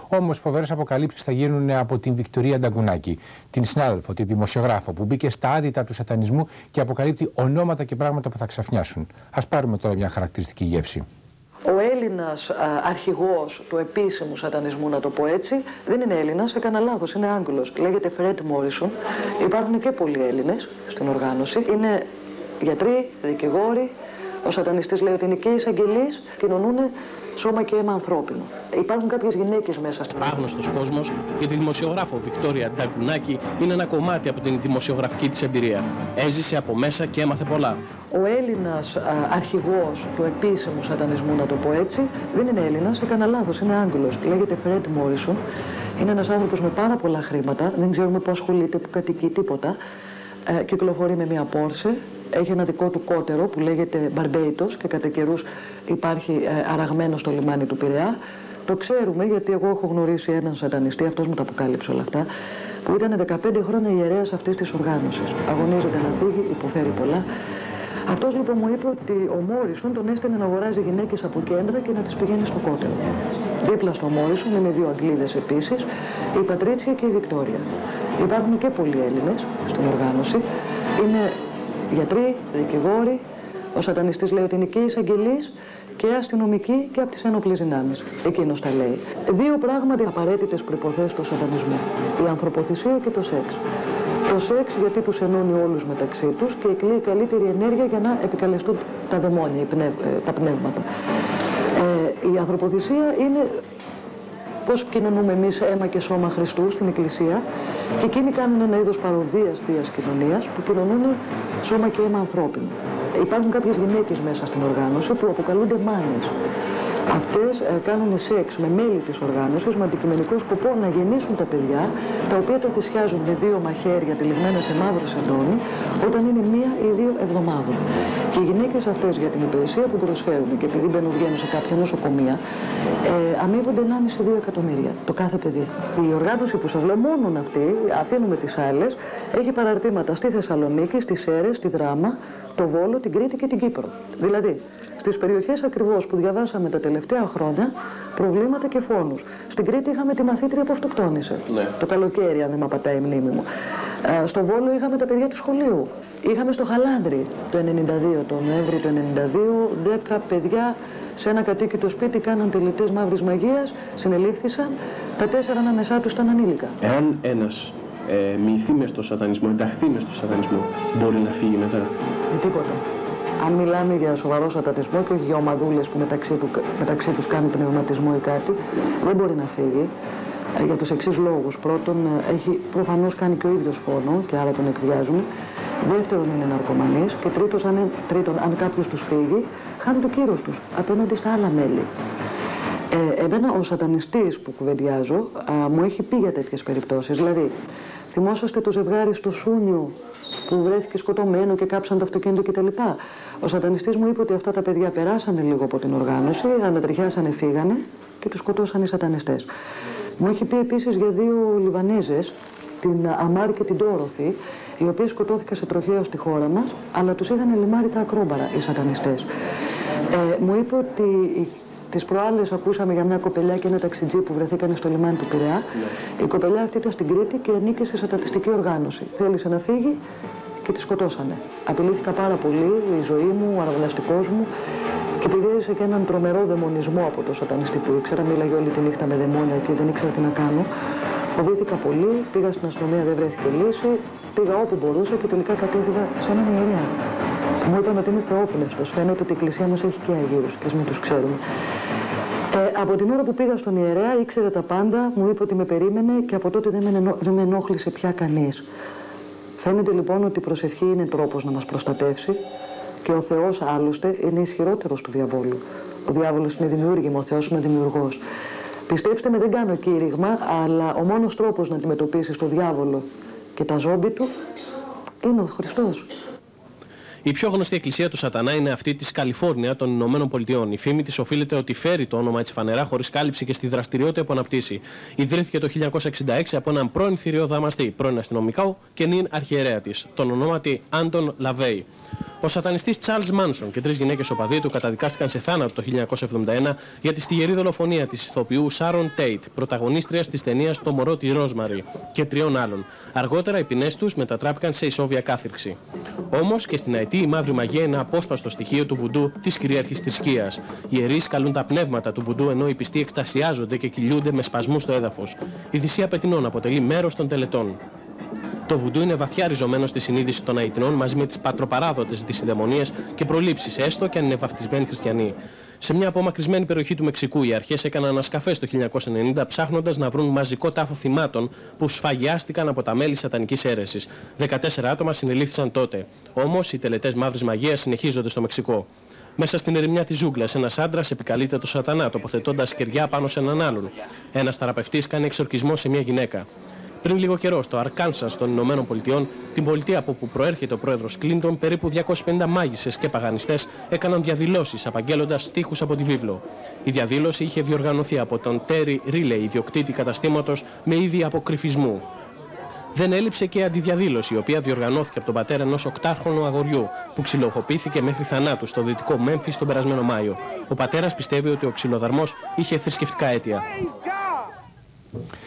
Όμως φοβερές αποκαλύψεις θα γίνουν από την Βικτωρία Νταγκουνάκη, την συνάδελφο, τη δημοσιογράφο, που μπήκε στα άδυτα του σατανισμού και αποκαλύπτει ονόματα και πράγματα που θα ξαφνιάσουν. Ας πάρουμε τώρα μια χαρακτηριστική γεύση. Ο Έλληνας αρχηγός του επίσημου σατανισμού, να το πω έτσι, δεν είναι Έλληνας, έκανα λάθος, είναι Άγγλος. Λέγεται Φρεντ Μόρισον. Υπάρχουν και πολλοί Έλληνες στην οργάνωση. Είναι γιατροί, δικηγόροι. Ο σατανιστής λέει ότι είναι και εισαγγελείς, κοινωνούν σώμα και αίμα ανθρώπινο. Υπάρχουν κάποιες γυναίκες μέσα στην οργάνωση. Άγνωστος κόσμος για τη δημοσιογράφο Βικτώρια Νταγκουνάκη είναι ένα κομμάτι από την δημοσιογραφική της εμπειρία. Έζησε από μέσα και έμαθε πολλά. Ο Έλληνας αρχηγός του επίσημου σατανισμού, να το πω έτσι, δεν είναι Έλληνας, έκανα λάθος, είναι Άγγλος. Λέγεται Φρεντ Μόρισον. Είναι ένας άνθρωπος με πάρα πολλά χρήματα, δεν ξέρουμε που ασχολείται, που κατοικεί, τίποτα. Κυκλοφορεί με μια Πόρσε. Έχει ένα δικό του κότερο που λέγεται Barbados και κατά καιρούς υπάρχει αραγμένο στο λιμάνι του Πειραιά. Το ξέρουμε γιατί εγώ έχω γνωρίσει έναν σατανιστή, αυτός μου τα αποκάλυψε όλα αυτά, που ήταν 15 χρόνια ιερέας αυτής της οργάνωσης. Αγωνίζεται να φύγει, υποφέρει πολλά. Αυτός λοιπόν μου είπε ότι ο Μόρισον τον έστελνε να αγοράζει γυναίκες από κέντρα και να τις πηγαίνει στο κότερο. Δίπλα στο Μόρισον είναι δύο Αγγλίδες επίσης, η Πατρίτσια και η Βικτώρια. Υπάρχουν και πολλοί Έλληνες στην οργάνωση. Είναι γιατροί, δικηγόροι. Ο σατανιστής λέει ότι είναι και εισαγγελείς και αστυνομικοί και από τις ένοπλες δυνάμεις. Εκείνος τα λέει. Δύο πράγματι απαραίτητες προϋποθέσεις του σατανισμού. Η ανθρωποθυσία και το σεξ. Το σεξ γιατί τους ενώνει όλους μεταξύ τους και εκλείει καλύτερη ενέργεια για να επικαλεστούν τα δαιμόνια, τα πνεύματα. Η ανθρωποθυσία είναι πώς κοινωνούμε εμείς αίμα και σώμα Χριστού στην Εκκλησία και εκείνοι κάνουν ένα είδος παροδίας θείας κοινωνίας που κοινωνούν σώμα και αίμα ανθρώπινο. Υπάρχουν κάποιες γυναίκες μέσα στην οργάνωση που αποκαλούνται μάνες. Αυτές κάνουν σεξ με μέλη της οργάνωσης με αντικειμενικό σκοπό να γεννήσουν τα παιδιά, τα οποία τα θυσιάζουν με δύο μαχαίρια τυλιγμένα σε μαύρο σεντόνι όταν είναι 1 ή 2 εβδομάδων. Και οι γυναίκες αυτές για την υπηρεσία που προσφέρουν και επειδή μπαίνουν βγαίνουν σε κάποια νοσοκομεία, αμείβονται 1,5-2 εκατομμύρια το κάθε παιδί. Η οργάνωση που σας λέω, μόνον αυτή, αφήνουμε τις άλλες, έχει παραρτήματα στη Θεσσαλονίκη, στις Σέρρες, στη Δράμα, το Βόλο, την Κρήτη και την Κύπρο. Δηλαδή, στις περιοχές ακριβώς που διαβάσαμε τα τελευταία χρόνια, προβλήματα και φόνους. Στην Κρήτη είχαμε τη μαθήτρια που αυτοκτόνησε. Ναι. Το καλοκαίρι, αν δεν με απατάει η μνήμη μου. Στο Βόλο είχαμε τα παιδιά του σχολείου. Είχαμε στο Χαλάνδρι το 92, τον Νοέμβρη του 92, 10 παιδιά σε ένα κατοίκητο σπίτι κάναν τελετές μαύρης μαγείας, συνελήφθησαν, τα 4 ανάμεσά τους ήταν ανήλικα. Εάν ένας μυηθεί μες στο σατανισμό, ενταχθεί μες στο σατανισμό, μπορεί να φύγει μετά? Τίποτα. Αν μιλάμε για σοβαρό σατανισμό και όχι για ομαδούλες που μεταξύ τους κάνουν πνευματισμό ή κάτι, δεν μπορεί να φύγει. Για τους εξής λόγους. Πρώτον, έχει προφανώς κάνει και ο ίδιος φόνο και άρα τον εκβιάζουν. Δεύτερον, είναι ναρκωμανείς. Και τρίτον, αν κάποιος τους φύγει, χάνει το κύρος τους απέναντι στα άλλα μέλη. Εμένα ο σατανιστής που κουβεντιάζω μου έχει πει για τέτοιες περιπτώσεις. Δηλαδή, θυμόσαστε το ζευγάρι στο Σούνιο που βρέθηκε σκοτωμένο και κάψαν το αυτοκίνητο κτλ. Ο σατανιστής μου είπε ότι αυτά τα παιδιά περάσανε λίγο από την οργάνωση, ανατριχιάσανε, φύγανε και τους σκοτώσαν οι σατανιστές. Μου έχει πει επίσης για 2 Λιβανέζες, την Αμάρ και την Τόροθη, οι οποίες σκοτώθηκαν σε τροχαίο στη χώρα μας, αλλά τους είχαν λιμάρει τα ακρόμπαρα οι σατανιστές. Μου είπε ότι τις προάλλες ακούσαμε για μια κοπελιά και ένα ταξιτζί που βρεθήκανε στο λιμάνι του Πειραιά. Η κοπελιά αυτή ήταν στην Κρήτη και ανήκε σε σατανιστική οργάνωση. Θέλησε να φύγει και τη σκοτώσανε. Απειλήθηκα πάρα πολύ, η ζωή μου, ο αργολαστικός μου. Και επειδή έζησε και έναν τρομερό δαιμονισμό από το σατανιστή που ήξερα, μίλαγε όλη τη νύχτα με δαιμόνια και δεν ήξερα τι να κάνω. Φοβήθηκα πολύ, πήγα στην αστυνομία, δεν βρέθηκε λύση. Πήγα όπου μπορούσα και τελικά κατέφυγα σε έναν ιερέα. Μου είπαν ότι είναι θεόπνευστος. Φαίνεται ότι η εκκλησία μας έχει και αγίους και ας μην τους ξέρουμε. Από την ώρα που πήγα στον ιερέα ήξερε τα πάντα, μου είπε ότι με περίμενε και από τότε δεν με ενόχλησε πια κανείς. Φαίνεται λοιπόν ότι η προσευχή είναι τρόπος να μας προστατεύσει και ο Θεός άλλωστε είναι ισχυρότερος του διαβόλου. Ο διάβολος είναι δημιούργημα, ο Θεός είναι δημιουργός. Πιστέψτε με, δεν κάνω κήρυγμα, αλλά ο μόνος τρόπος να αντιμετωπίσεις τον διάβολο και τα ζόμπι του είναι ο Χριστός. Η πιο γνωστή εκκλησία του Σατανά είναι αυτή της Καλιφόρνια των Ηνωμένων Πολιτειών. Η φήμη της οφείλεται ότι φέρει το όνομα της φανερά χωρίς κάλυψη και στη δραστηριότητα που αναπτύσσει. Ιδρύθηκε το 1966 από έναν πρώην θηριοδαμαστή, πρώην αστυνομικό και νυν αρχιερέα της, τον ονόματι Άντων Λαβέι. Ο σατανιστής Charles Manson και 3 γυναίκες οπαδοί του καταδικάστηκαν σε θάνατο το 1971 για τη στιγερή δολοφονία της ηθοποιού Sharon Tate, πρωταγωνίστριας της ταινίας «Το μωρό τη Ρόσμαρι» και 3 άλλων. Αργότερα οι ποινές τους μετατράπηκαν σε ισόβια κάθυρξη. Όμως και στην Αιτή η μαύρη μαγεία είναι απόσπαστο στοιχείο του βουντού της κυρίαρχης θρησκείας. Οι ιερείς καλούν τα πνεύματα του βουντού ενώ οι πιστοί εκστασιάζονται και κυλιούνται με σπασμούς στο έδαφος. Η θυσία πετεινών αποτελεί μέρος των τελετών. Το βουντού είναι βαθιά ριζωμένο στη συνείδηση των Αιτινών μαζί με τις πατροπαράδοτες δυσιδαιμονίες και προλήψεις, έστω και αν είναι βαφτισμένοι χριστιανοί. Σε μια απομακρυσμένη περιοχή του Μεξικού, οι αρχές έκαναν ανασκαφές το 1990 ψάχνοντας να βρουν μαζικό τάφο θυμάτων που σφαγιάστηκαν από τα μέλη σατανικής αίρεσης. 14 άτομα συνελήφθησαν τότε. Όμως οι τελετές μαύρης μαγείας συνεχίζονται στο Μεξικό. Μέσα στην ερημιά της ζούγκλας, ένας άντρας επικαλείται το σατανά, τοποθετώντας κεριά πάνω σε έναν άλλον. Ένας θεραπευτής κάνει εξορκισμό σε μια γυναίκα. Πριν λίγο καιρό, στο Αρκάνσας των Ηνωμένων Πολιτειών, την πολιτεία από όπου προέρχεται ο πρόεδρος Κλίντον, περίπου 250 μάγισσες και παγανιστές έκαναν διαδηλώσεις, απαγγέλλοντας στίχους από τη βίβλο. Η διαδήλωση είχε διοργανωθεί από τον Τέρι Ρίλεϊ, ιδιοκτήτη καταστήματος, με είδη αποκρυφισμού. Δεν έλειψε και αντιδιαδήλωση, η οποία διοργανώθηκε από τον πατέρα ενός 8χρονου αγοριού, που ξυλοχοποιήθηκε μέχρι θανάτου στο δυτικό Μέμφις τον περασμένο Μάιο. Ο πατέρας πιστεύει ότι ο ξυλοδαρμός είχε θρησκευτικά αίτια.